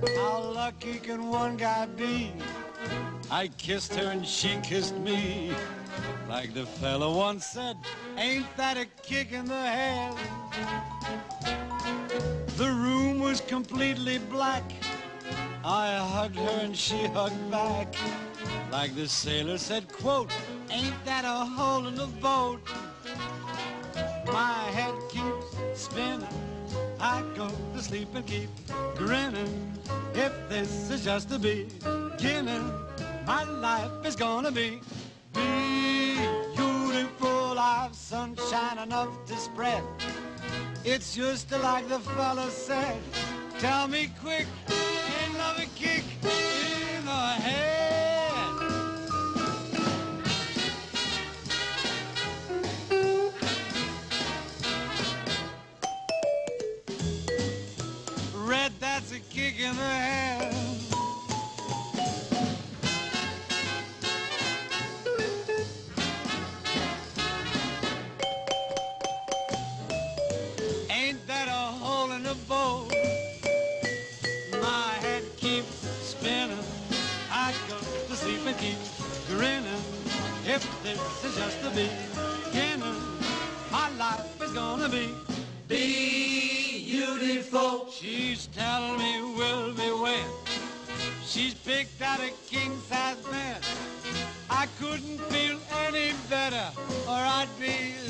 How lucky can one guy be? I kissed her and she kissed me. Like the fella once said, ain't that a kick in the head? The room was completely black. I hugged her and she hugged back. Like the sailor said, quote, ain't that a hole in the boat? My head keeps spinning. I go to sleep and keep grinning. If this is just the beginning, my life is gonna be beautiful. I've sunshine enough to spread. It's just like the fella said. Tell me quick, ain't love a kick in the head? Red, that's a kick in the head. Ain't that a hole in the boat? My head keeps spinning. I go to sleep and keep grinning. If this is just the beginning, my life is gonna be beautiful. She's telling me we'll be wed. She's picked out a king-size bed. I couldn't feel any better, or I'd be